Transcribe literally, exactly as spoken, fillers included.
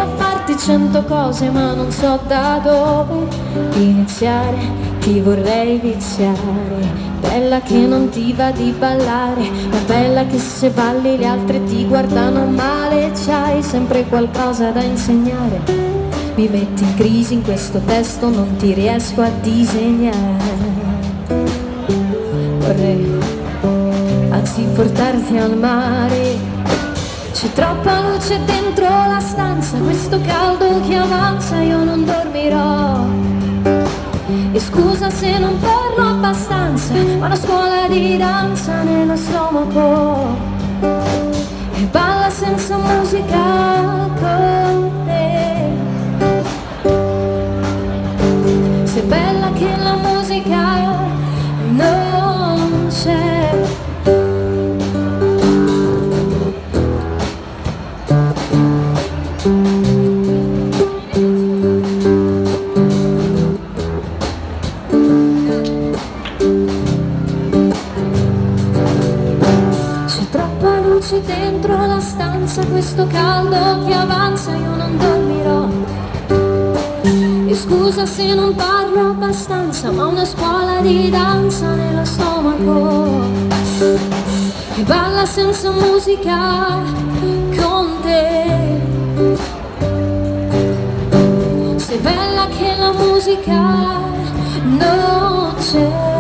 a farti cento cose ma non so da dove iniziare, ti vorrei viziare. Bella che non ti va di ballare, ma bella che se balli le altre ti guardano male. C'hai sempre qualcosa da insegnare, mi metti in crisi in questo testo, non ti riesco a disegnare. Vorrei anzi portarti al mare. C'è troppa luce dentro la stanza, questo caldo che avanza, io non dormirò. E scusa se non parlo abbastanza, ma una scuola di danza nello stomaco. E balla senza musica con te. Sei bella che la musica non c'è. Dentro la stanza, questo caldo che avanza, io non dormirò. E scusa se non parlo abbastanza, ma una scuola di danza nello stomaco. E balla senza musica con te. Sei bella che la musica non c'è.